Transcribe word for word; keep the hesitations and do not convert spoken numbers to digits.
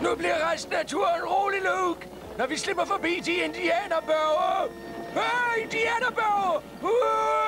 Nu bliver resten af turen rolig, Luke. Når vi slipper forbi de indianerbørgere. Hør, indianerbørgere! Uh!